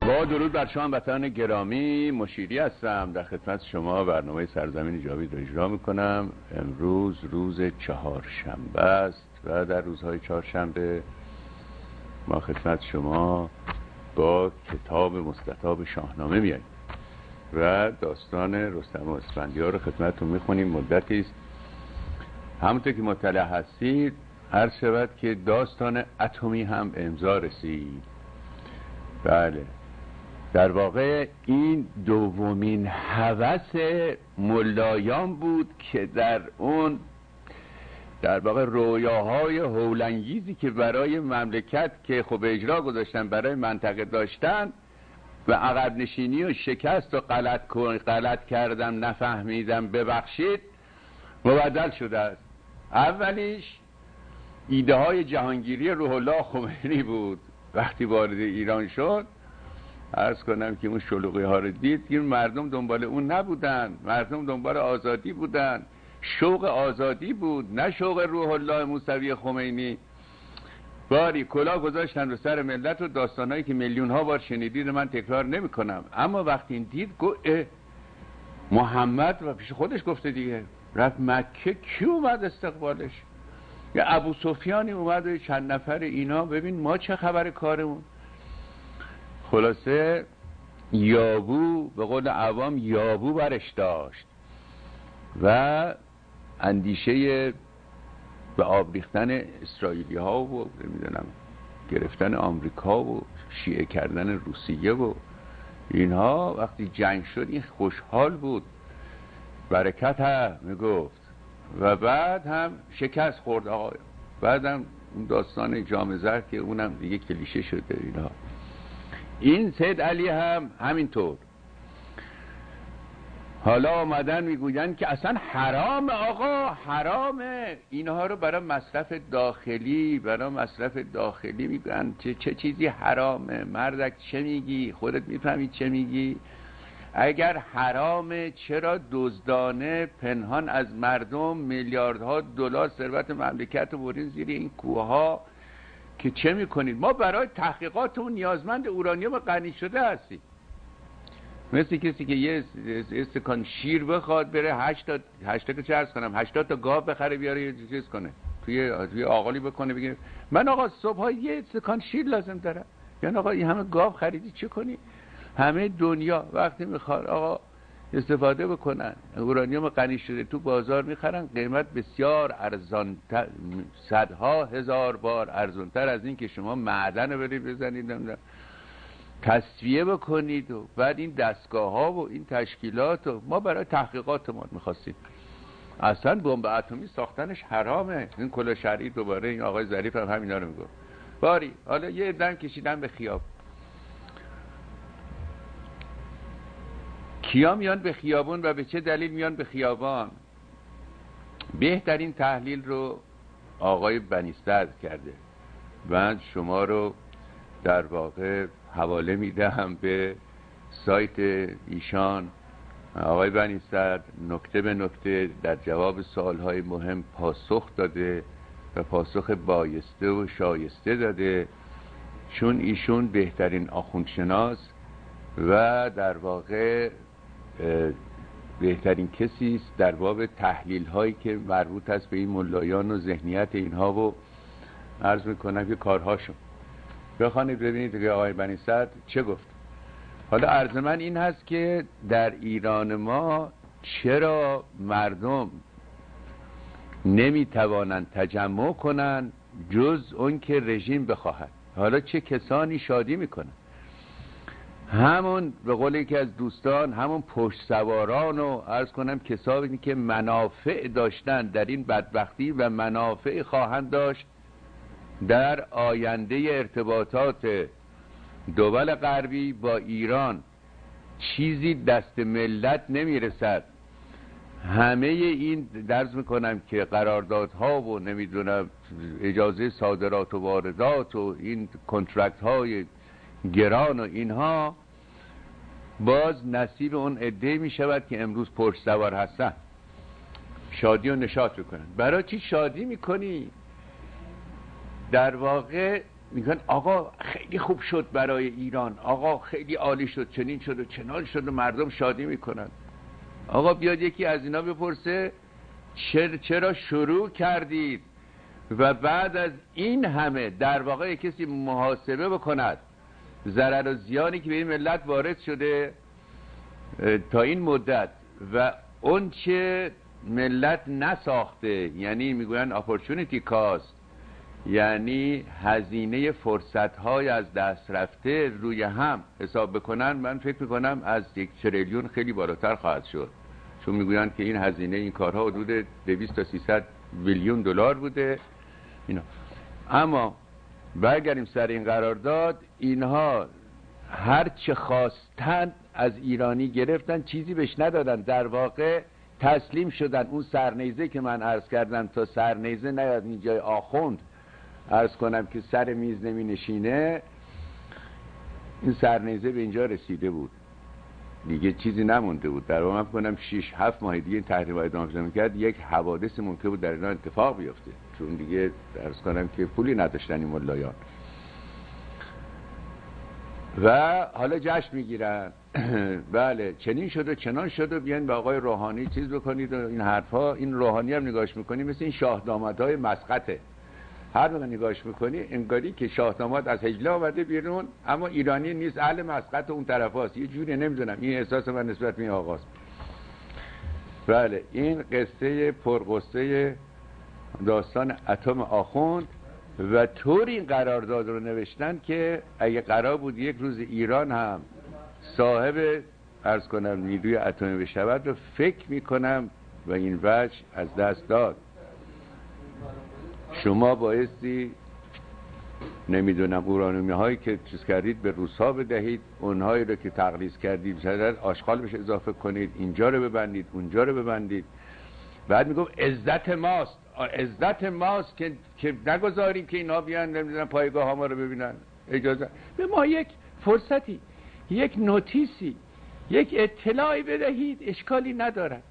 با درود بر شما وطن گرامی، مشیری هستم. در خدمت شما برنامه سرزمین جاوید رو اجرا میکنم. امروز روز چهارشنبه است و در روزهای چهارشنبه ما خدمت شما با کتاب مستطاب شاهنامه میاییم و داستان رستم و اسفندیار رو خدمتتون میخونیم. مدتی است همونطور که مطلع هستید عرض شود که داستان اتمی هم امضا رسید. بله، در واقع این دومین هوس ملایان بود که در اون در واقع رویاهای هولانگیزی که برای مملکت که خب اجرا گذاشتن برای منطقه داشتن و عقب نشینی و شکست و غلط کردم نفهمیدم ببخشید مبدل شده است. اولیش ایده های جهانگیری روح الله خمینی بود. وقتی وارد ایران شد عرض کنم که اون شلوغی ها رو دید که مردم دنبال اون نبودن، مردم دنبال آزادی بودن، شوق آزادی بود نه شوق روح الله موسوی خمینی. باری کلاه گذاشتن رو سر ملت و داستانهایی که میلیون ها بار شنیدید من تکرار نمی کنم. اما وقتی این دید گفت محمد و پیش خودش گفته دیگه رفت مکه، کی اومد استقبالش؟ یا ابو سفیانی اومد و چند نفر اینا، ببین ما چه خبر کارمون. خلاصه یابو به قول عوام یابو برش داشت و اندیشه به آب ریختن اسرائیلی ها و نمیدونم گرفتن آمریکا و شیعه کردن روسیه و اینها وقتی جنگ شد این خوشحال بود، برکت ها میگفت. و بعد هم شکست خورد آقا. بعد هم اون داستان جام زر که اونم دیگه کلیشه شده اینها. این سید علی هم همینطور. حالا آمدن میگوین که اصلا حرام آقا، حرامه اینها رو برای مصرف داخلی میگن. چه چیزی حرامه؟ مردک چه میگی؟ خودت میفهمی چه میگی؟ اگر حرامه چرا دزدانه پنهان از مردم میلیاردها دلار ثروت مملکت رو برین زیر این کوه که چه میکنید؟ ما برای تحقیقاتمون نیازمند اورانیوم غنی شده هستیم. مثل کسی که یه استکان شیر بخواد بره 80 تا گاو بخره بیاره یه چیز کنه توی آقالی بکنه بگه من آقا صبح یه استکان شیر لازم دارم. یعنی آقا این همه گاو خریدی چه کنی؟ همه دنیا وقتی میخواد آقا استفاده بکنن اورانیوم غنی شده تو بازار میخرن، قیمت بسیار ارزانتر، صدها هزار بار ارزانتر از این که شما معدن رو برید بزنید تصفیه بکنید. و بعد این دستگاه ها و این تشکیلات و ما برای تحقیقات ما میخواستیم. اصلا بمب اتمی ساختنش حرامه. این کلا شرعی دوباره این آقای ظریف هم همینا رو میگه. باری حالا یه دم کشیدن به خیاب. کیا میان به خیابون و به چه دلیل میان به خیابان؟ بهترین تحلیل رو آقای بنی‌صدر کرده. من شما رو در واقع حواله میدهم به سایت ایشان. آقای بنی‌صدر نکته به نکته در جواب سوالهای مهم پاسخ داده و پاسخ بایسته و شایسته داده، چون ایشون بهترین آخوندشناس و در واقع بهترین کسی است در باب تحلیل هایی که مربوط است به این ملایان و ذهنیت اینها و عرض میکنم که کارهاشون. بخوانید ببینید که آقای بنی‌صدر چه گفت. حالا عرض من این هست که در ایران ما چرا مردم نمیتوانند تجمع کنند جز اون که رژیم بخواهد؟ حالا چه کسانی شادی میکنن؟ همون به قول یکی از دوستان همون پشت سواران و عرض کنم کسانی که منافع داشتن در این بدبختی و منافع خواهند داشت در آینده ارتباطات دول غربی با ایران. چیزی دست ملت نمیرسد. همه این درز میکنم که قراردادها و نمیدونم اجازه صادرات و واردات و این کنترکت های گران و اینها باز نصیب اون عده می شود که امروز پشت سوار هستن، شادی و نشاط بکنن. برای چی شادی میکنی؟ در واقع میگن آقا خیلی خوب شد برای ایران، آقا خیلی عالی شد، چنین شد و چنان شد و مردم شادی میکنن. آقا بیاد یکی از اینا بپرسه چرا شروع کردید و بعد از این همه در واقع کسی محاسبه بکند ضرر و زیانی که به این ملت وارد شده تا این مدت و اون چه ملت نساخته، یعنی میگوین اپورتونیتی کاست، یعنی هزینه فرصت‌های از دست رفته روی هم حساب بکنن، من فکر میکنم از 1 تریلیون خیلی بالاتر خواهد شد، چون میگوین که این هزینه این کارها حدود 200 تا 300 بیلیون دلار بوده اینا. اما برگردیم سر این قرارداد، اینها هر چه خواستن از ایرانی گرفتن، چیزی بهش ندادن، در واقع تسلیم شدن. اون سرنیزه که من عرض کردم تا سرنیزه نیاد این جای آخوند عرض کنم که سر میز نمی نشینه، این سرنیزه به اینجا رسیده بود، دیگه چیزی نمونده بود. در واقع من کنم 6-7 ماه دیگه این تحریم های ادامه پیدا می‌کرد، یک حوادث ممکن بود در اینا اتفاق بیفته، چون دیگه عرض کنم که پولی نداشتن این ملایان و حالا جشن میگیرن. بله چنین شد و چنان شد و بیان به آقای روحانی چیز بکنید و این حرفا. این روحانی هم نگاهش میکنی مثل این شاه دامادهای مسقطه، هر موقع نگاهش میکنی انگاری که شاه داماد از حجله آمده بیرون اما ایرانی نیست، اهل مسقط اون طرف هاست، یه جوری نمیدونم، این احساس من نسبت به این آقاست. بله این قصه پرقصه داستان اتم آخوند و طور این قرارداد رو نوشتن که اگه قرار بود یک روز ایران هم صاحب عرض کنم نیروی اتمی بشود رو فکر میکنم و این وجه از دست داد. شما بایستی نمیدونم اورانیومی هایی که چیز کردید به روس‌ها بدهید، اونهایی رو که تقلیص کردید آشغال بهش اضافه کنید، اینجا رو ببندید اونجا رو ببندید. بعد میگم عزت ماست، عزت ماست که نگذاریم که اینا بیان نمیدونم پایگاه ها ما رو ببینن. اجازه به ما یک فرصتی، یک نوتیسی، یک اطلاعی بدهید، اشکالی ندارد.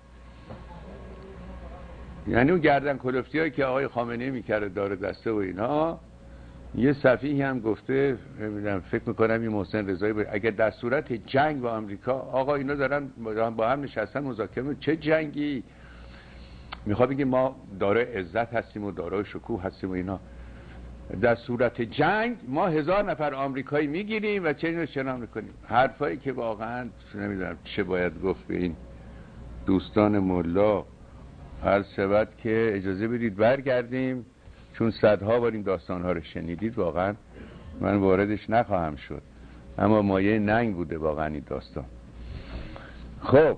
یعنی اون گردن کلفتی هایی که آقای خامنه‌ای میکرده داره دسته و اینا، یه صفیحی هم گفته نمیدونم فکر میکنم این محسن رضایی بود، اگر در صورت جنگ با آمریکا، آقا اینا دارن با هم نشستن مذاکره، چه جنگی؟ میخواد بگه ما دارای عزت هستیم و دارای شکوه هستیم و اینا، در صورت جنگ ما 1000 نفر آمریکایی میگیریم و چنین میکنیم. حرفایی که واقعا نمیدونم چه باید گفت به این دوستان ملا. هر شود که اجازه بدید برگردیم، چون صدها بار این داستانها رو شنیدید، واقعا من واردش نخواهم شد، اما مایه ننگ بوده واقعا این داستان. خب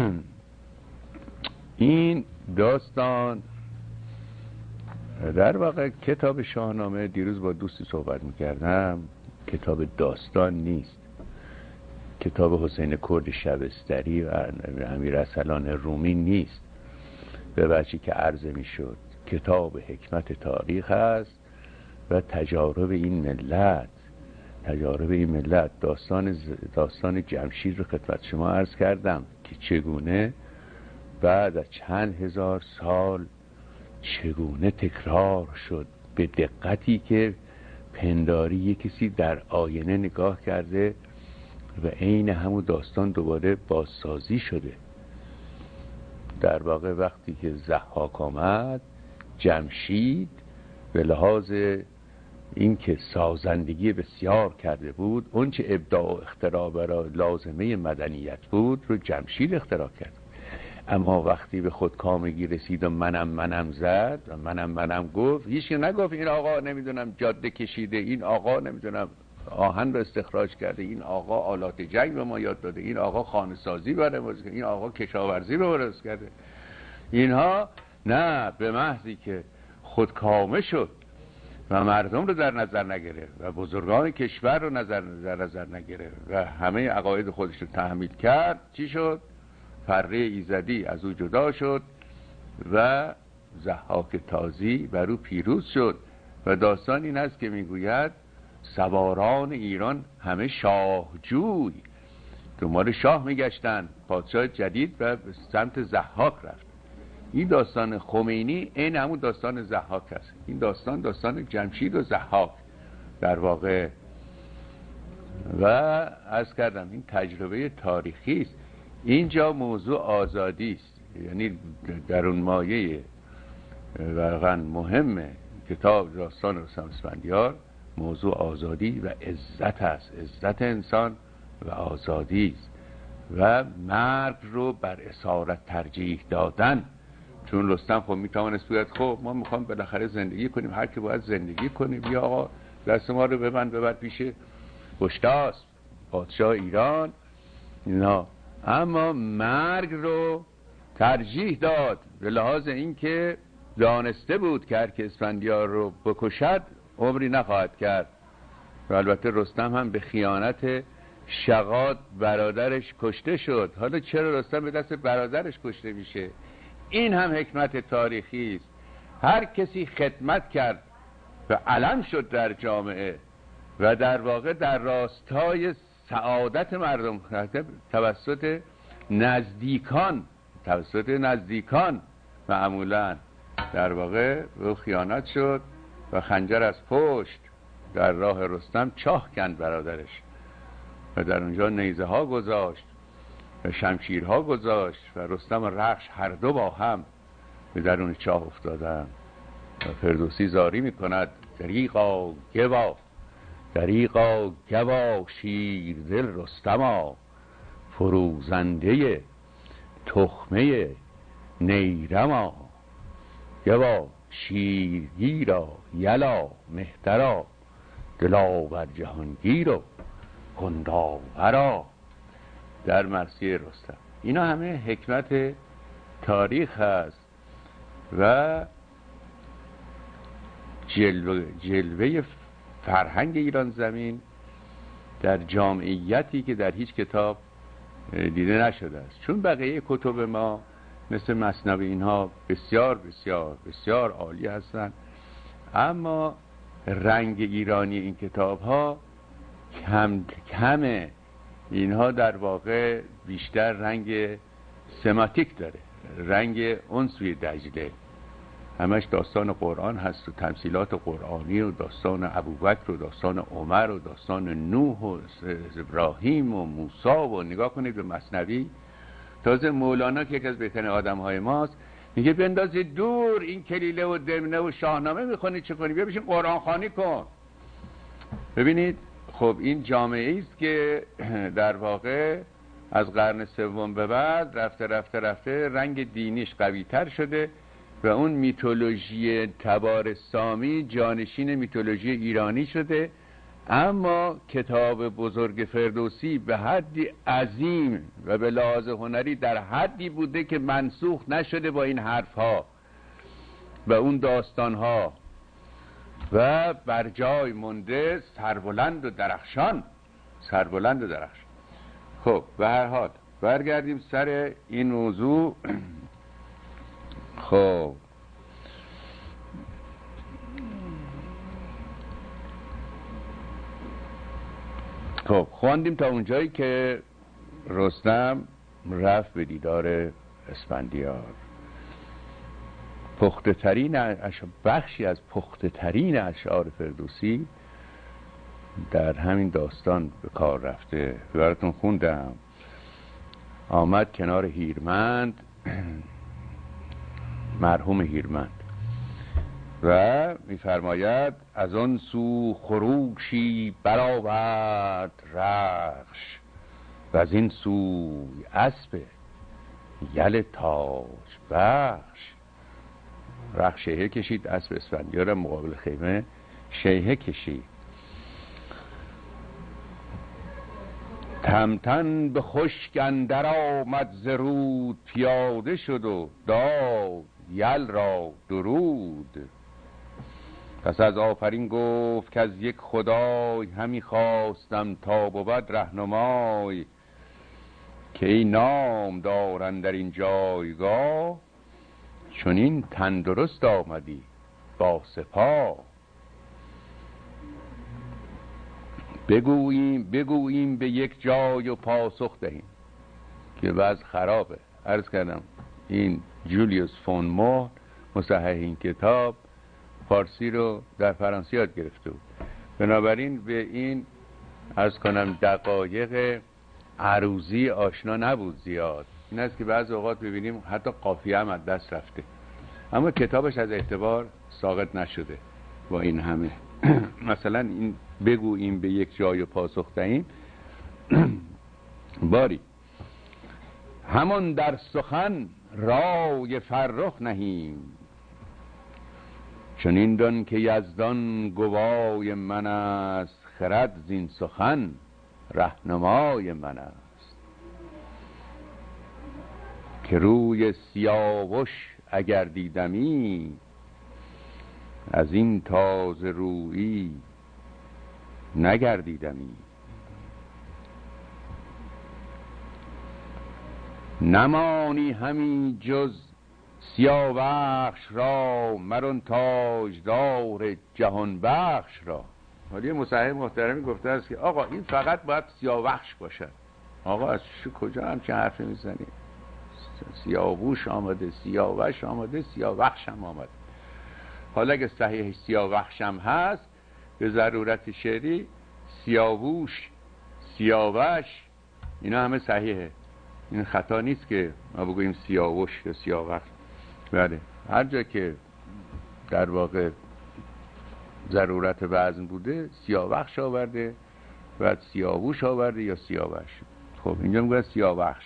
این داستان در واقع کتاب شاهنامه، دیروز با دوستی صحبت میکردم، کتاب داستان نیست، کتاب حسین کرد شبستری و امیر ارسلان رومی نیست، به وجهی که عرضه میشد کتاب حکمت تاریخ است و تجارب این ملت. داستان جمشید رو خدمت شما عرض کردم که چگونه بعد از چند هزار سال چگونه تکرار شد، به دقتی که پنداری یک کسی در آینه نگاه کرده و عین همون داستان دوباره بازسازی شده. در واقع وقتی که ضحاک آمد، جمشید به لحاظ این که سازندگی بسیار کرده بود، اون چه ابداع و اختراع برای لازمه مدنیت بود رو جمشید اختراع کرد. اما وقتی به خودکامگی رسید و منم زد و منم گفت، هیچ نگفت این آقا نمیدونم جاده کشیده، این آقا نمیدونم آهن رو استخراج کرده، این آقا آلات جنگ به ما یاد داده، این آقا خانه سازی برای کرده، این آقا کشاورزی به ما کرده. اینها نه، به محضی که خودکامه شد و مردم رو در نظر نگرفت و بزرگان کشور رو در نظر نگرفت و همه عقاید خودش رو تحمیل کرد، چی شد؟ فره ایزدی از او جدا شد و ضحاک تازی بر او پیروز شد. و داستان این است که میگوید سواران ایران همه شاهجوی دنبال شاه میگشتن، پادشاه جدید و به سمت ضحاک رفت. این داستان خمینی این همون داستان ضحاک است. این داستان جمشید و ضحاک در واقع. و عرض کردم این تجربه تاریخی است. اینجا موضوع آزادی است، یعنی در اون مایه واقعا مهم کتاب داستان رستم اسفندیار موضوع آزادی و عزت است، عزت انسان و آزادی است و مرگ رو بر اسارت ترجیح دادن. چون رستم خب میتوانست بگوید خب ما میخوام بالاخره زندگی کنیم، هر کی باید زندگی کنیم، یا آقا دست ما رو ببر پیش گشتاسپ پادشاه ایران اینا. اما مرگ رو ترجیح داد به لحاظ اینکه دانسته بود که هر که اسفندیار رو بکشد عمری نخواهد کرد. و البته رستم هم به خیانت شغاد برادرش کشته شد. حالا چرا رستم به دست برادرش کشته میشه؟ این هم حکمت تاریخی است. هر کسی خدمت کرد و علم شد در جامعه و در واقع در راستای سعادت مردم توسط نزدیکان معمولا در واقع به خیانت شد و خنجر از پشت در راه رستم چاه کند برادرش و در اونجا نیزه ها گذاشت و شمشیرها گذاشت و رستم و رخش هر دو با هم به درون چاه افتادن. و فردوسی زاری میکند دریغا گوا شیر دل رستما، فروزنده تخمه نیرما، گوا شیرگیرا یلا مهترا، دلاور جهانگیر و کنداورا. در مرثیه رستم. اینا همه حکمت تاریخ هست و جلوه فرهنگ ایران زمین در جامعیتی که در هیچ کتاب دیده نشده است. چون بقیه کتب ما مثل مثنوی اینها بسیار بسیار بسیار عالی هستند، اما رنگ ایرانی این کتاب ها کمه. اینها در واقع بیشتر رنگ سماتیک داره، رنگ عنصری دجله، همش داستان قرآن هست و تمثیلات قرآنی و داستان ابوبکر و داستان عمر و داستان نوح و ابراهیم و موسی. و نگاه کنید به مثنوی، تازه مولانا که یکی از بهترین آدم‌های ماست میگه بندازید دور این کلیله و دمنه و شاهنامه میخونید چه کنید، بیا بشین قرآن خوانی کن. ببینید خب این جامعه است که در واقع از قرن سوم به بعد رفته رنگ دینیش قوی تر شده و اون میتولوژی تبار سامی جانشین میتولوژی ایرانی شده. اما کتاب بزرگ فردوسی به حدی عظیم و به لحاظ هنری در حدی بوده که منسوخ نشده با این حرفها و اون داستانها و بر جای مونده سربلند و درخشان. خب به هر حال برگردیم سر این موضوع. خب خواندیم تا اونجایی که رستم رفت به دیدار اسفندیار. بخشی از پخته ترین اشعار فردوسی در همین داستان به کار رفته. براتون خوندم. آمد کنار هیرمند، مرحوم هیرمند، و میفرماید از آن سو خروشی برآورد رخش، و از این سوی اسب یل تاج بخش. رخش شیهه کشید، اسب اسفندیار مقابل خیمه شیهه کشید. تمتن به خشک اندر آمد ز رود، پیاده شد و داد یل را درود. پس از آفرین گفت که از یک خدای، همی خواستم تا بود رهنمای. که ای نام دارن در این جایگاه، چنین تندرست آمدی با سپاه. بگوییم به یک جای و پاسخ دهیم که وضع خرابه. عرض کردم این جولیوس فون مور مصحح این کتاب فارسی رو در فرانسه یاد گرفته بود بنابراین به این عرض کنم دقایق عروضی آشنا نبود زیاد. این است که بعض اوقات ببینیم حتی قافیه هم از دست رفته، اما کتابش از اعتبار ساقط نشده با این همه. مثلا این بگوییم به یک جای پاسخ دهیم باری همان در سخن رای فرخ نهیم، چنین دان که یزدان گوای من است، خرد زین سخن رهنمای من است. که روی سیاوش اگر دیدمی، از این تازه رویی نگردیدمی. نمانی همی جز سیاوخش را، مرون تاجدار جهان بخش را. ولی مصحح محترمی گفته است که آقا این فقط باید سیاوخش باشد. آقا از کجا همچین حرفی میزنی؟ سیاووش آمده، سیاوش آمده، سیاوخش هم آمده. حالا اگه صحیح سیاوخش هم هست، به ضرورت شعری سیاووش، سیاوش اینا همه صحیحه. این خطا نیست که ما بگوییم سیاوش یا سیاوخش. بله، هر جا که در واقع ضرورت وزن بوده سیاوخش آورده، بعد سیاووش آورده یا سیاوش. خب اینجا میگه سیاوخش.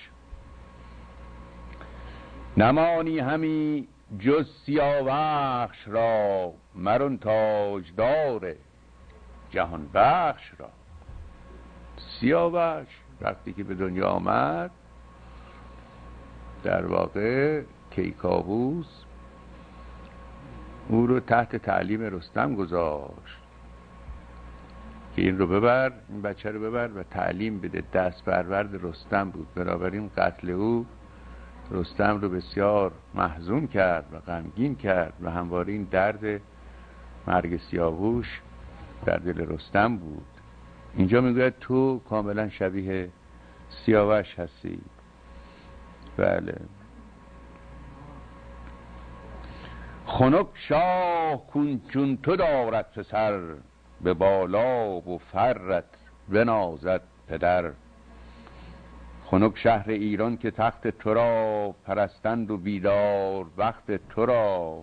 نمانی همی جز سیاوخش را، مرون تاجدار جهان بخش را. سیاوش وقتی که به دنیا آمد، در واقع کیکاووس او رو تحت تعلیم رستم گذاشت که این رو ببر، این بچه رو ببر و تعلیم بده. دست پرورد رستم بود. بنابراین قتل او رستم رو بسیار محزون کرد و غمگین کرد و همواره این درد مرگ سیاووش در دل رستم بود. اینجا میگوید تو کاملا شبیه سیاوش هستی. بله. خنک شاه چون تو دارد پسر، به بالا و فرت بنازد پدر. خنک شهر ایران که تخت تو را، پرستند و بیدار وقت تو را.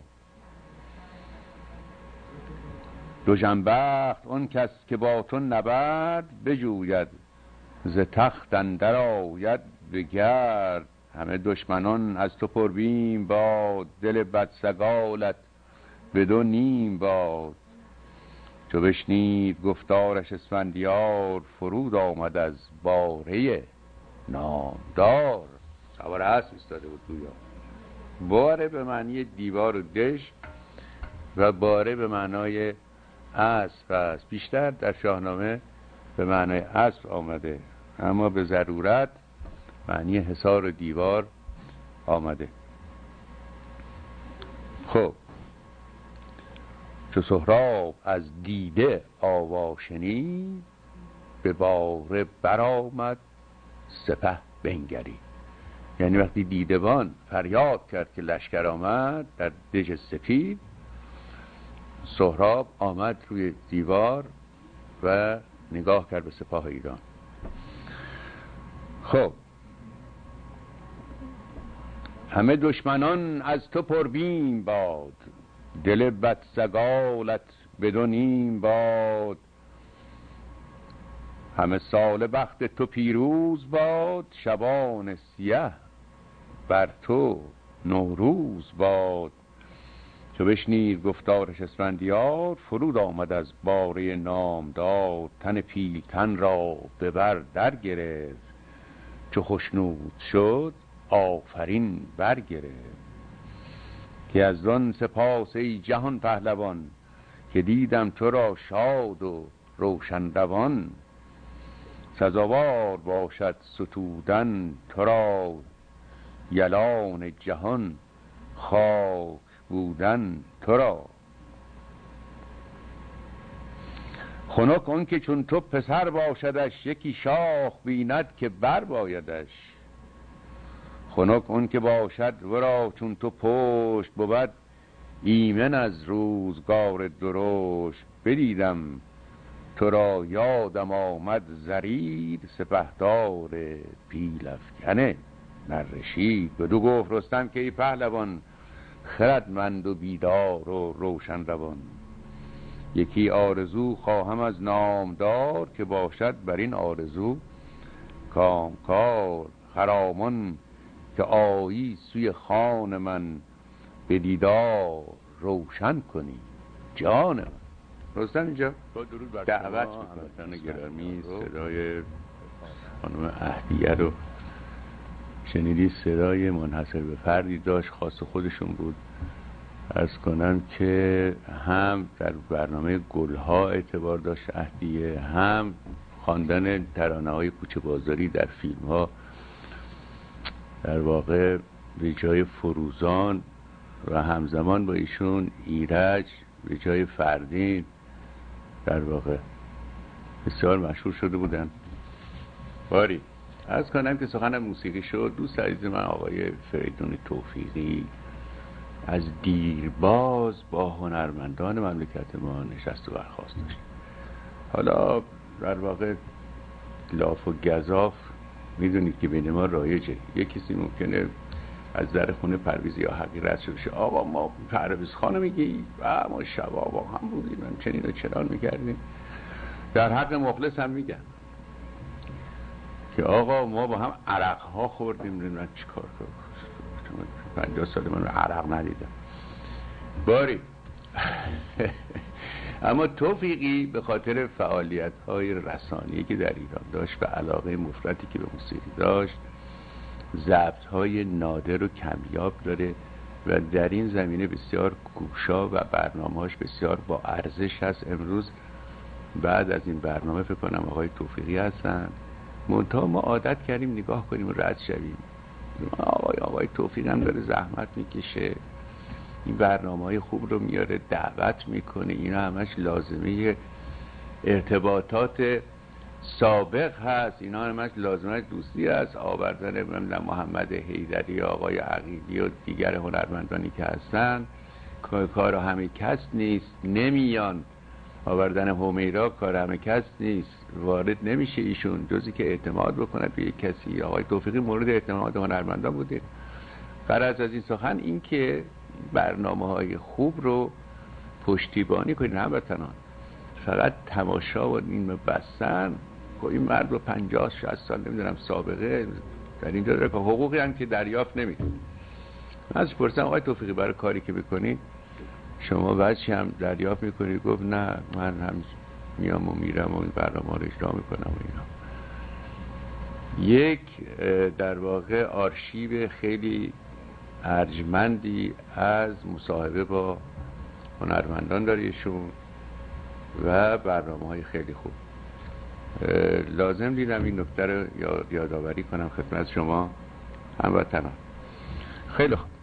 دو جنبخت اون کس که با تو نبرد، بجوید ز تخت اندر آید به گرد. همه دشمنان از تو پر بیم باد، دل بدسگالت بدو نیم باد. چو بشنید گفتارش اسفندیار، فرود آمد از باره نامدار. سوار اسب ایستاده بود گویا. باره به معنی دیوار و دژ و باره به معنای اسب است. بیشتر در شاهنامه به معنای اسب آمده، اما به ضرورت معنی حصار و دیوار آمده. خب چو سهراب از دیده آوا شنید، به باره برآمد سپه بنگری. یعنی وقتی دیدبان فریاد کرد که لشکر آمد در دژ سپید، سهراب آمد روی دیوار و نگاه کرد به سپاه ایران. خب همه دشمنان از تو پر بیم باد، دل بدسگالت بدو نیم باد. همه سال بخت تو پیروز باد، شبان سیه بر تو نوروز باد. چو بشنید گفتارش اسفندیار، فرود آمد از باره نامدار. تن پیلتن را به بر در گرفت، چو خشنود شد آفرین برگرفت. که از آن سپاس ای جهان پهلوان، که دیدم تو را شاد و روشن روان. سزاوار باشد ستودن تو را، یلان جهان خاک بودن تو را. خنک آن که چون تو پسر باشدش، یکی شاخ بیند که بر بایدش. خنک آن که باشد ورا چون تو پشت، بود ایمن از روزگار درشت. بدیدم تو را یادم آمد زریر سپهدار پیلافکنه نرشید. بدو گفت رستم که ای پهلوان خردمند و بیدار و روشن روان. یکی آرزو خواهم از نامدار که باشد بر این آرزو کامکار. خرامان که آیی سوی خان من به دیدار روشن کنی جان من. رستم اینجا دعوت میکنه گرامی. صدای خانم اهدیه رو شنیدی، صدای منحصر به فردی داشت، خاص خودشون بود. عرض کنم که هم در برنامه گلها اعتبار داشت اهدیه، هم خواندن ترانه‌های کوچه بازاری در فیلم‌ها در واقع به جای فروزان و همزمان با ایشون ایرج به جای فردین در واقع بسیار مشهور شده بودن. باری عرض کنم که سخن موسیقی شد. دوست عزیز من آقای فریدون توفیقی از دیرباز با هنرمندان مملکت ما نشست و برخاست داشت. حالا در واقع لاف و گزاف میدونید که بین ما رایجه. یک کسی ممکنه از در خونه پرویز یا حقی رد شده شه، آقا ما پرویز خانو میگی و ما شبا با هم بودیم هم چنین و چنان میکردیم. در حق مخلص هم میگن که آقا ما با هم عرق ها خوردیم. من چی کار کنم 50 سال من عرق ندیدم. باری اما توفیقی به خاطر فعالیت های رسانه‌ای که در ایران داشت و علاقه مفرطی که به موسیقی داشت، ضبط های نادر و کمیاب داره و در این زمینه بسیار گوشا و برنامه‌هاش بسیار با ارزش هست. امروز بعد از این برنامه فکر کنم آقای توفیقی هستن، منتها ما عادت کردیم نگاه کنیم و رد شویم. آقای توفیقی هم داره زحمت میکشه، این برنامه‌های خوب رو میاره، دعوت میکنه، اینا همش لازمه ارتباطات سابق هست، اینا همش لازمه دوستی هست. آوردن محمد حیدری، آقای عقیلی و دیگر هنرمندانی که هستن کار همه کس نیست، نمیان. آوردن همیرا کار همه کس نیست، وارد نمیشه ایشون جزی که اعتماد بکنه به یک کسی. آقای توفیقی مورد اعتماد هنرمندان بوده. غرض از این سخن این که برنامه‌های خوب رو پشتیبانی کنین هموطنان. فقط تماشا و این بستن که این مرد رو 50-60 سال نمیدونم سابقه در اینجا داره که حقوقی هم که دریافت نمیده. من ازش پرسیدم آقای توفیقی برای کاری که بکنی شما وجهی هم دریافت میکنی؟ گفت نه، من هم میام و میرم و این برنامه رو اجرا میکنم و اینا. یک در واقع آرشیو خیلی ارجمندی از مصاحبه با هنرمندان داره ایشون و برنامه‌های خیلی خوب. لازم دیدم این نکته رو یادآوری کنم خدمت شما هموطنان. خیلی خوب،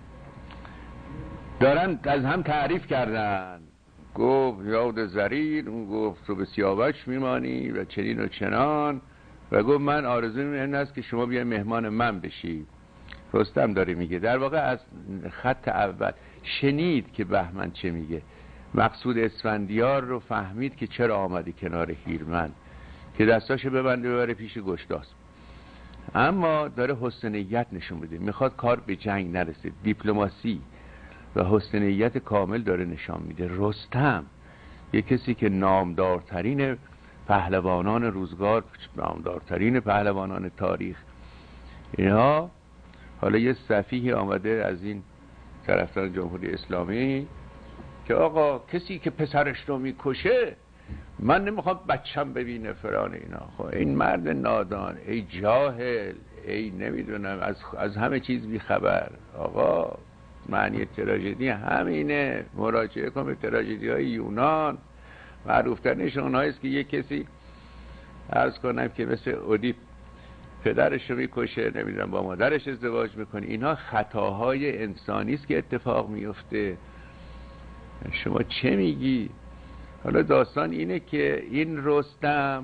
دارن از هم تعریف کردن. گفت یاد زریر، اون گفت تو به سیاوش میمانی و چنین و چنان، و گفت من آرزوم این است که شما بیاید مهمان من بشی. رستم داره میگه در واقع از خط اول شنید که بهمن چه میگه. مقصود اسفندیار رو فهمید که چرا آمده کنار هیرمند که دستاشو ببنده ببره پیش گشتاسپ، اما داره حسن نیت نشون بده، میخواد کار به جنگ نرسه، دیپلماسی و حسن نیت کامل داره نشان میده. رستم یه کسی که نامدارترین پهلوانان روزگار، نامدارترین پهلوانان تاریخ، اینها حالا یه سفیهی آمده از این طرفدار جمهوری اسلامی که آقا کسی که پسرش رو میکشه من نمیخوام بچم ببینه فلان اینا. خب این مرد نادان، ای جاهل، ای نمیدونم از همه چیز بیخبر. آقا معنی تراژدی همینه، مراجعه کن به تراژدی های یونان. معروفترینش اونهاییست که یک کسی عرض کنم که مثل اودیپ پدرش رو میکشه، نمیدونم با مادرش ازدواج میکنه. اینها خطاهای انسانی است که اتفاق میفته. شما چه میگی؟ حالا داستان اینه که این رستم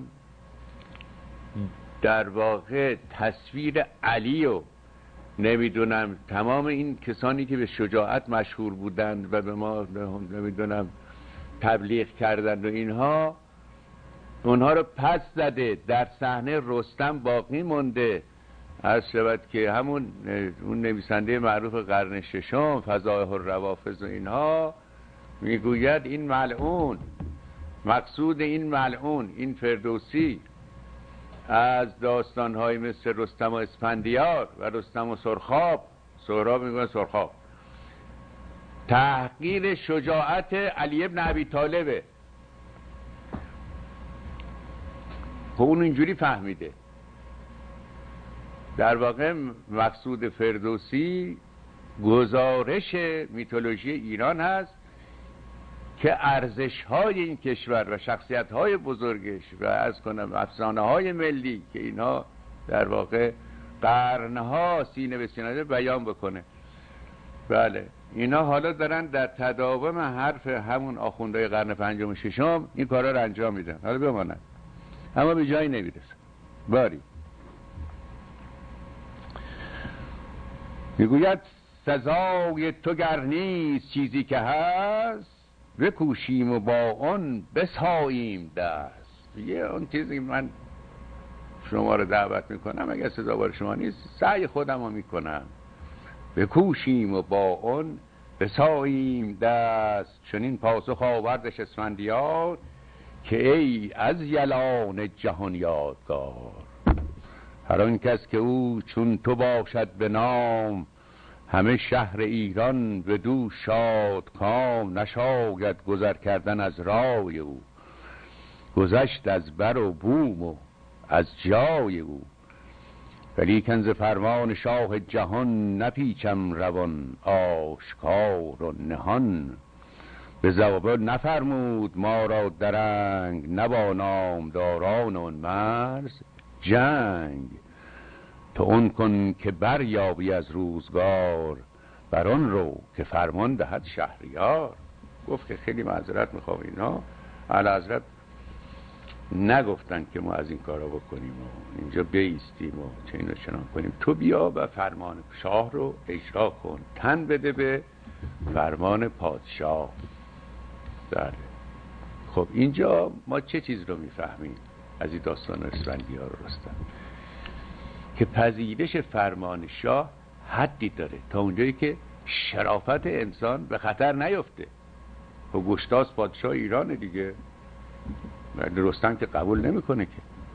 در واقع تصویر علی و نمیدونم تمام این کسانی که به شجاعت مشهور بودند و به ما نمیدونم تبلیغ کردند و اینها اونها رو پس زده، در صحنه رستم باقی مونده. عرض شود که اون نویسنده معروف قرن ششم فضائح الروافض و اینها میگوید این ملعون، مقصود این ملعون، این فردوسی، از داستان‌های مثل رستم و اسفندیار و رستم و سرخاب، سهراب میگن سرخاب، تحقیر شجاعت علی ابن ابی طالبه. خب اون اینجوری فهمیده. در واقع مقصود فردوسی گزارش میتولوژی ایران هست که ارزش‌های این کشور و شخصیت‌های بزرگش و از کنم افسانه‌های ملی که اینا در واقع قرنها سینه به سینه بیان بکنه. بله اینا حالا دارن در تداوم حرف همون آخوندهای قرن پنجم و ششم این کارا رو انجام میدن. حالا بماند اما به جایی نمیرسه. باری میگوید سزای تو گر نیست چیزی که هست، بکوشیم و با اون بساییم دست. یه اون چیزی من شما رو دعوت میکنم، اگر سزاوار شما نیست سعی خودم رو میکنم. بکوشیم و با اون بساییم دست، چنین پاسخ آوردش اسفندیار که ای از یلان جهان یادگار. هر آن کس که او چون تو باشد به نام، همه شهر ایران بدو شاد کام. نشاید گذر کردن از رای او، گذشت از بر و بوم و از جای او. ولیکن ز فرمان شاه جهان، نپیچم روان آشکار و نهان. به زوابه نفرمود ما را درنگ، نبا نامداران اون مرز جنگ. تو اون کن که بریابی از روزگار، بر آن رو که فرمان دهد شهریار. گفت که خیلی معذرت میخوام، اینا اعلیحضرت نگفتن که ما از این کارا بکنیم و اینجا بیستیم و چین و چنان کنیم. تو بیا و فرمان شاه رو اجرا کن، تن بده به فرمان پادشاه. بله خب اینجا ما چه چیز رو میفهمیم از این داستان اسفندیار و رستم؟ که پذیرش فرمان شاه حدی داره تا اونجایی که شرافت انسان به خطر نیفته. خب گشتاس پادشاه ایرانه دیگه، رستم که قبول نمیکنه که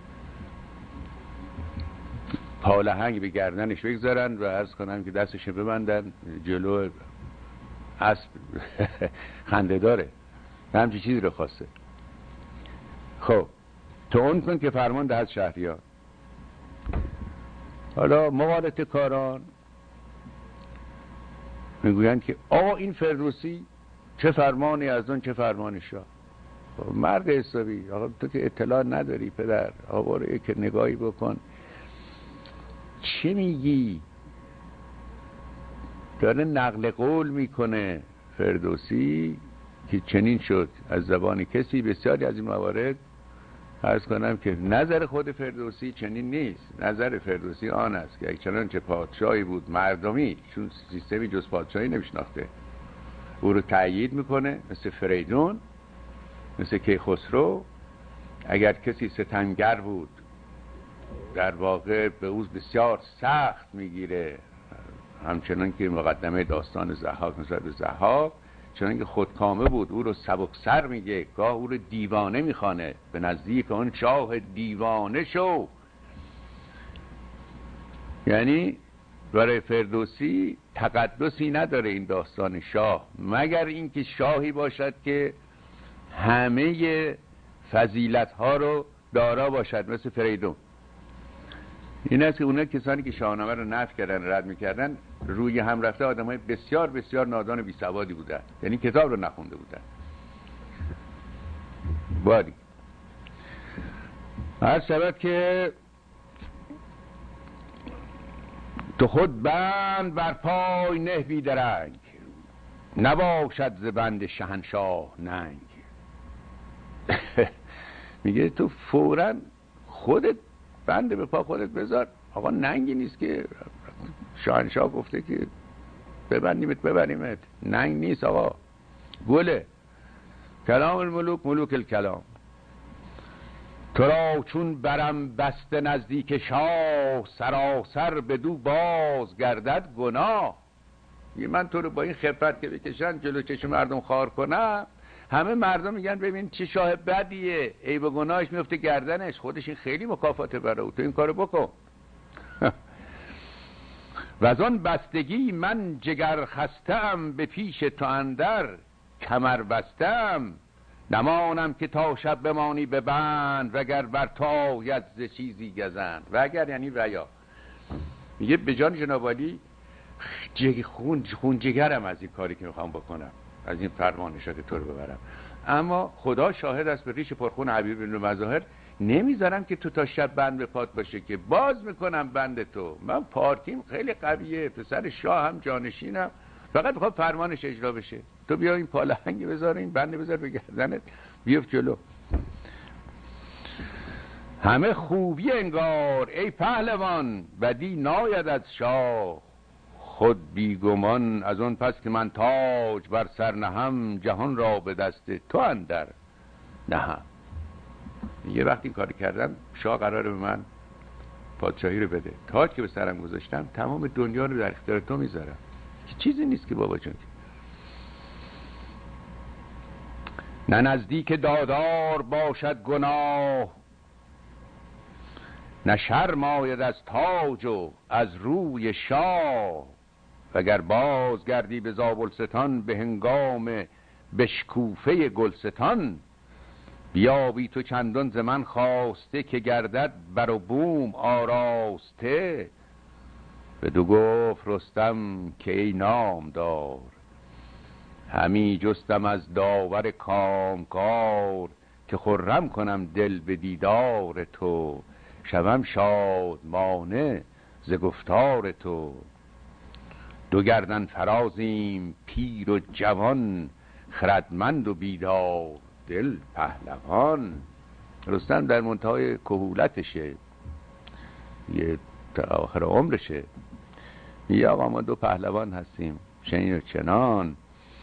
پالهنگ به گردنش بگذارن و عرض کنم که دستش ببندن جلو اسب خنده داره، همچی چیزی رو خواسته. خب تو اون کن که فرمان دهد شهریار. حالا موالت کاران میگویند که این فردوسی چه فرمانی از اون چه فرمان شاه. مرد حسابی، آقا تو که اطلاع نداری پدر، آقا رو یک نگاهی بکن چه میگی. داره نقل قول میکنه فردوسی که چنین شد از زبان کسی. بسیاری از این موارد عرض کنم که نظر خود فردوسی چنین نیست. نظر فردوسی آن است که چنانچه پادشاهی بود مردمی، چون سیستمی جز پادشاهی نمیشناخته، او رو تأیید میکنه، مثل فریدون، مثل کیخسرو. اگر کسی ستمگر بود در واقع به او بسیار سخت میگیره، همچنان که مقدمه داستان ضحاک نسبت به ضحاک، چون که خودکامه بود او رو سبکسر میگه، گاه او رو دیوانه میخوانه، به نزدیک اون شاه دیوانه شو. یعنی برای فردوسی تقدسی نداره این داستان شاه، مگر اینکه شاهی باشد که همه فضیلت ها رو دارا باشد، مثل فریدون. این است که اونها کسانی که شاهنامه رو نفی کردن، رد میکردن، روی هم رفته آدم های بسیار بسیار نادان و بیسوادی بودن، یعنی کتاب رو نخونده بودن. باری هر شود که تو خود بند بر پای نه بیدرنگ، نباشد ز بند شهنشاه ننگ. میگه تو فوراً خودت بند به پا خودت بذار. آقا ننگی نیست که شاهنشاه گفته که ببندیمت ببریمت، ننگ نیست آقا، گله. کلام الملوک ملوک الکلام. تو را چون برم بسته نزدیک شاه، سراسر بدو باز گردد گناه. من تو رو با این خفت که بکشن جلو چشم مردم خار کنم، همه مردم میگن ببین چه شاه بدیه، عیب و گناهش میفته گردنش، خودش این خیلی مکافاته برای او، تو این کارو بکن. و از آن بستگی من جگر خستم، به پیش تو اندر کمر بستم. نمانم که تا شب بمانی به بند، وگر بر تو آید ز چیزی گزند. و اگر یعنی ویا، میگه به جان جناب عالی خون جگرم از این کاری که میخوام بکنم، از این فرمانشا که تو رو ببرم، اما خدا شاهد است به ریش پرخون حبیب بن مظاهر نمیذارم که تو تا شب بند به پات باشه، که باز میکنم بند تو. من پارکیم خیلی قویه، پسر شاه هم جانشینم، فقط میخوام فرمانش اجرا بشه. تو بیا این پالهنگ بذار، این بند بذار به گردنت، بیفت جلو. همه خوبی انگار ای پهلوان، بدی ناید از شاه. خود بیگمان از اون پس که من تاج بر سر نهم، جهان را به دست تو اندر نهم. یه وقتی این کار کردم شاه قراره به من پادشاهی رو بده، تاج که به سرم گذاشتم تمام دنیا رو در اختیار تو میذارم. چیزی نیست که بابا جون، نه نزدیک دادار باشد گناه، نه شرم آید از تاج و از روی شاه. وگر باز گردی به زابلستان، به هنگام بشکوفه گلستان. بیابی تو چندان ز من خواسته، که گردد بر و بوم آراسته. بدو گفت رستم که ای نامدار، همی جستم از داور کامکار. که خرم کنم دل به دیدار تو، شوم شادمانه ز گفتار تو. دو گردن فرازیم پیر و جوان، خردمند و بیدار دل پهلوان. رستم در منتهای کهولتشه، یه تا آخر عمرشه، یا آقا ما دو پهلوان هستیم چنین و چنان.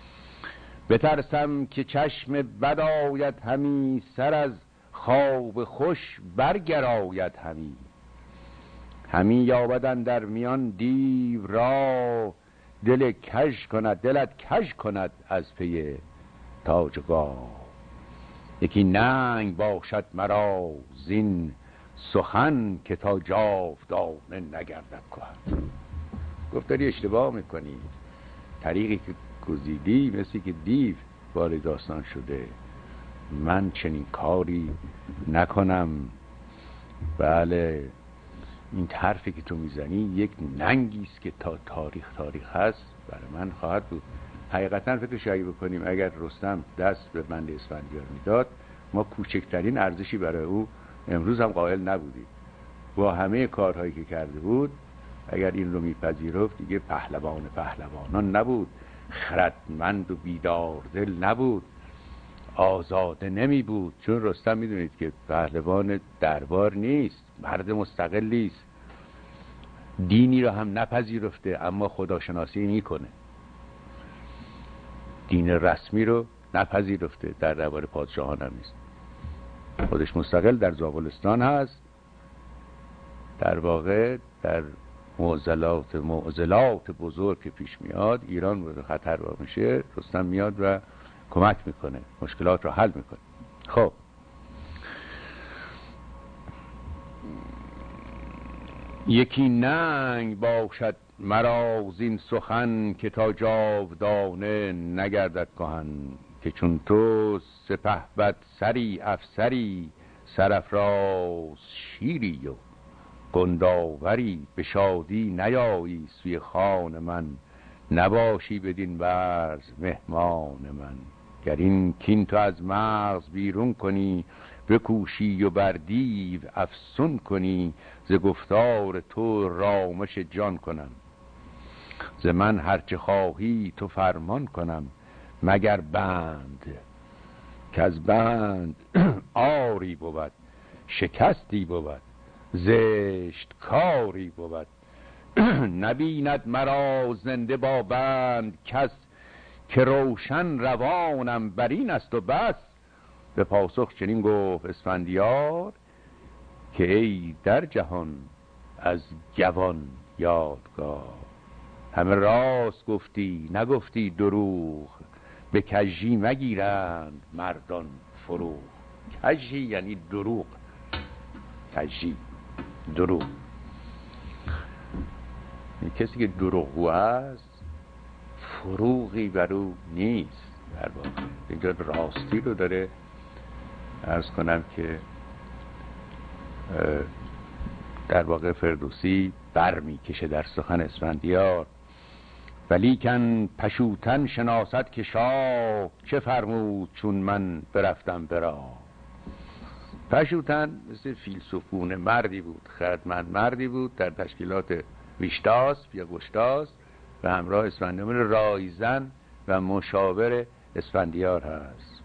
بترسم که چشم بد آید همی، سر از خواب خوش برگراید همی. همی یابد در میان دیو را، دلت کژ کند از پی تاج و گاه. یکی ننگ باشد مرا زین سخن، که تا جاودانه نگردد کهن. گفت داری اشتباه میکنی، طریقی که گزیدی مثل که دیو وارد داستان شده، من چنین کاری نکنم. بله این حرفی که تو میزنی یک ننگیست که تا تاریخ هست برای من خواهد بود. حقیقتا فکرش اگه بکنیم، اگر رستم دست به بند اسفندیار میداد، ما کوچکترین ارزشی برای او امروز هم قائل نبودیم. با همه کارهایی که کرده بود، اگر این رو میپذیرفت دیگه پهلوانان نبود، خردمند و بیدار دل نبود، آزاده نمی بود. چون رستم میدونید که پهلوان دربار نیست، مرد مستقلی است، دینی رو هم نپذیرفته اما خداشناسی میکنه. دین رسمی رو نپذیرفته، در دربار پادشاهان هم نیست، خودش مستقل در زابلستان هست. در واقع در معضلات بزرگ که پیش میاد، ایران به خطر وارد میشه، رستم میاد و کمک میکنه، مشکلات رو حل میکنه. خب یکی ننگ باشد مرا زین سخن، که تا جاودانه نگردد کهن. که چون تو سپهبد سری افسری، سرافراز شیری و گنداوری. به شادی نیایی سوی خان من، نباشی بدین ورز مهمان من. گر این کین تو از مغز بیرون کنی، بکوشی و بر دیو افسون کنی. ز گفتار تو رامش جان کنم، ز من هرچه خواهی تو فرمان کنم. مگر بند که از بند آری بود، شکستی بود، زشت کاری بود. نبیند مرا زنده با بند کس، که روشن روانم بر این است و بس. به پاسخ چنین گفت اسفندیار، که ای در جهان از گوان یادگار. همه راست گفتی نگفتی دروغ، به کژی مگیرند مردان فروغ. کژی یعنی دروغ، کژی دروغ. کسی که دروغگو است فروغی بر او نیست. در واقع اینجا راستی رو داره عرض کنم که در واقع فردوسی بر میکشه در سخن اسفندیار. ولیکن پشوتن شناسد که شاه، چه فرمود چون من برفتم برا. پشوتن مثل فیلسوفون مردی بود، خردمند مردی بود، در تشکیلات ویشتاس یا گشتاس و همراه اسفندیار رایزن و مشاور اسفندیار هست.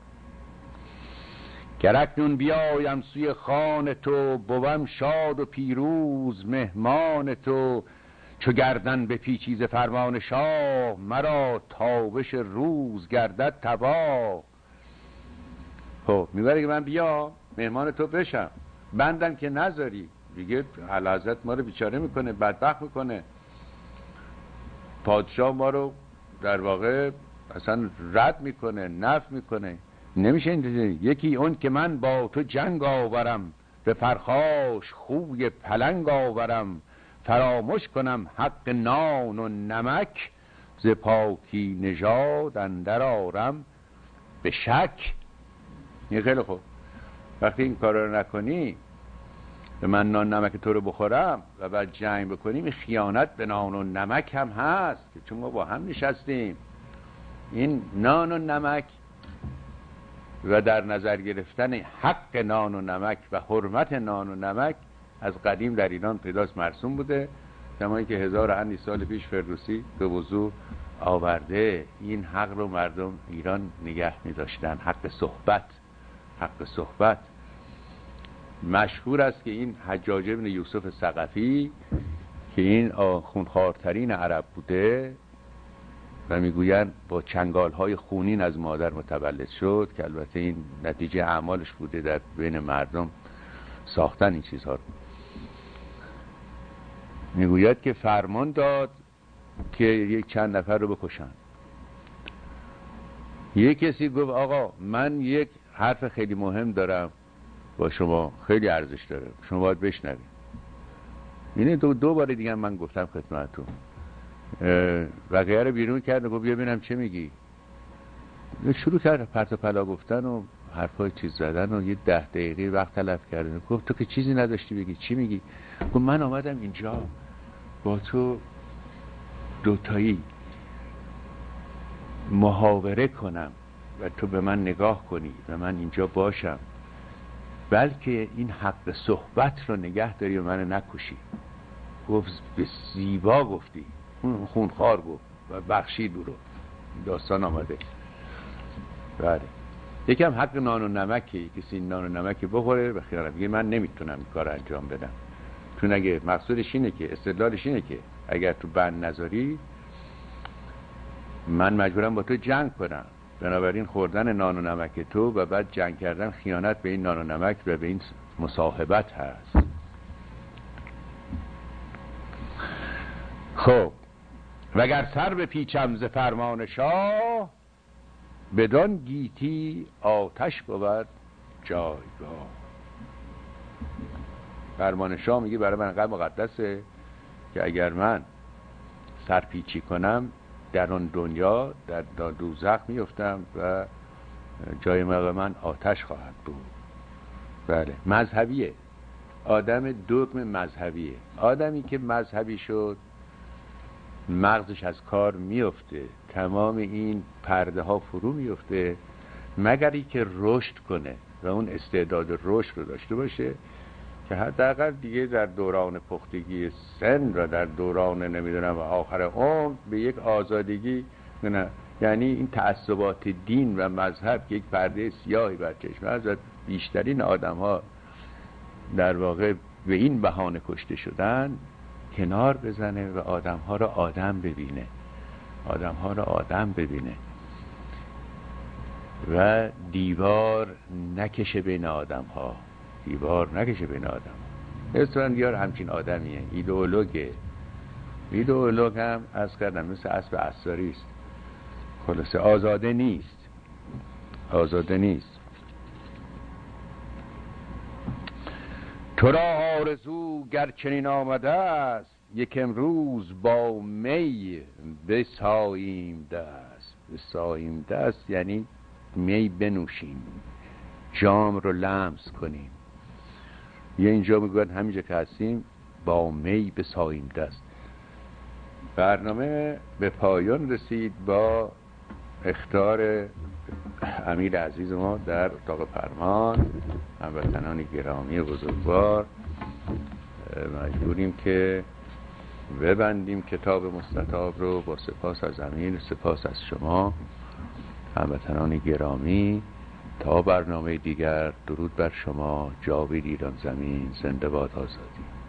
گر اکنون بیایم سوی خان تو، بوم شاد و پیروز مهمان تو. چو گردن به پیچیز فرمان شاه، مرا تابش روز گردد تباه. خب میبره که من بیا مهمان تو بشم، بندم که نذاری دیگه، اعلیحضرت ما رو بیچاره میکنه، بدبخت میکنه، پادشاه ما رو در واقع اصلا رد میکنه، نفی میکنه. نمیشه این. یکی اون که من با تو جنگ آورم، به پرخاش خوی پلنگ آورم. فراموش کنم حق نان و نمک، ز پاکی نژاد اندر آرم به شک. این خیلی خوب، وقتی این کار رو نکنی، به من نان نمک تو رو بخورم و بعد جنگ بکنیم، این خیانت به نان و نمک هم هست که چون ما با هم نشستیم. این نان و نمک و در نظر گرفتن حق نان و نمک و حرمت نان و نمک از قدیم در ایران پیداست، مرسوم بوده. زمانی که 1000 سال پیش فردوسی به وضوح آورده، این حق رو مردم ایران نگه می داشتن. حق صحبت، حق صحبت. مشهور است که این حجاج بن یوسف ثقفی که این خونخوارترین عرب بوده و میگویند با چنگالهای خونین از مادر متولد شد، که البته این نتیجه اعمالش بوده در بین مردم ساختن این چیزها رو. میگوید که فرمان داد که یک چند نفر رو بکشن. یک کسی گفت آقا من یک حرف خیلی مهم دارم با شما، خیلی ارزش داره، شما باید بشنوید. اینه دو بار دیگه من گفتم خدمتتون. بقیه رو بیرون کرد و گفت بیا ببینم چه میگی. شروع کرد پرت و پلا گفتن و حرفای چیز زدن و یه 10 دقیقه وقت تلف کردن. گفت تو که چیزی نداشتی بگی، چی میگی؟ گفت من آمدم اینجا با تو دوتایی محاوره کنم و تو به من نگاه کنی و من اینجا باشم، بلکه این حق صحبت رو نگه داری و من نکشی. گفت به زیبا گفتی، خونخوار گفت و بخشید او رو. داستان آمده. بله، یکم حق نان و نمکی، کسی نان و نمکی بخوره و خیانت بگه من نمیتونم این کار انجام بدم، چون اگه مقصودش اینه که استدلالش اینه که اگر تو بند نذاری من مجبورم با تو جنگ کنم، بنابراین خوردن نان و نمک تو و بعد جنگ کردن خیانت به این نان و نمک و به این مصاحبت هست. خب وگر سر به پیچم ز فرمان شاه، بدان گیتی آتش بود جایگاه. فرمان شاه میگه برای من انقدر مقدسه که اگر من سرپیچی کنم در آن دنیا در دوزخ میفتم و جای من آتش خواهد بود. بله، مذهبیه، آدم دگم مذهبیه. آدمی که مذهبی شد مغزش از کار میفته، تمام این پرده ها فرو میفته، مگری که رشد کنه و اون استعداد رشد رو داشته باشه که حداقل دیگه در دوران پختگی سن و در دوران نمیدونم آخر عمر به یک آزادگی نه. یعنی این تعصبات دین و مذهب که یک پرده سیاهی بر چشم از بیشترین آدم ها در واقع به این بهانه کشته شدن، کنار بزنه و آدم ها رو آدم ببینه، آدم ها رو آدم ببینه و دیوار نکشه بین آدم ها، دیوار نکشه بین آدم ها. اسفندیار همچین آدمیه، ایدئولوگ هم از کردم مثل اسب عصاری است، خلاصه آزاده نیست. تو را آرزو گر چنین آمده است، یک امروز با می بساییم دست یعنی می بنوشیم، جام رو لمس کنیم. یه اینجا میگوید همینجا که هستیم با می بساییم دست. برنامه به پایان رسید با اخطار امیر عزیز ما در اتاق فرمان. هموطنان گرامی بزرگوار، مجبوریم که ببندیم کتاب مستطاب رو با سپاس از امیر، سپاس از شما هموطنان گرامی. تا برنامه دیگر، درود بر شما. جاوید ایران زمین، زنده باد آزادی.